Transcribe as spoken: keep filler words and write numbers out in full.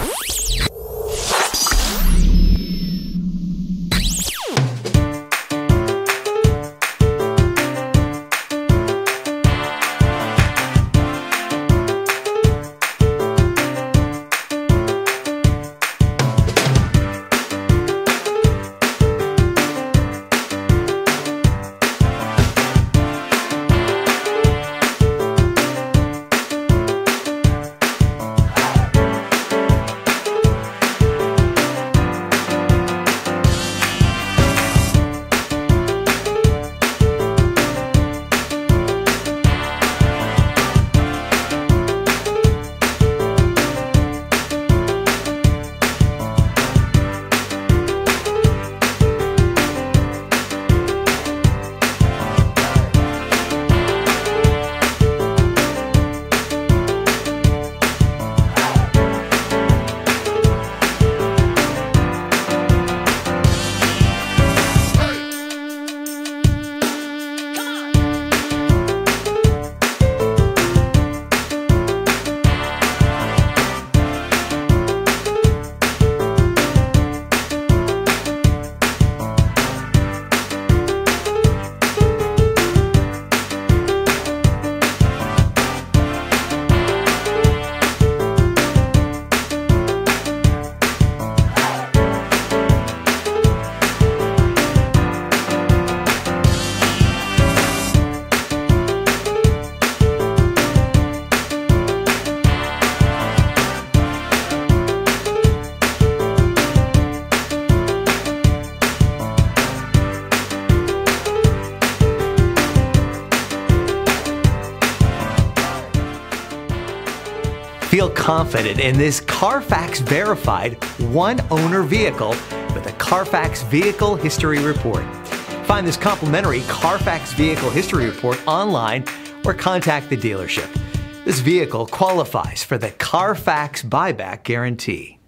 Feel confident in this Carfax verified one-owner vehicle with a Carfax Vehicle History Report. Find this complimentary Carfax Vehicle History Report online or contact the dealership. This vehicle qualifies for the Carfax Buyback Guarantee.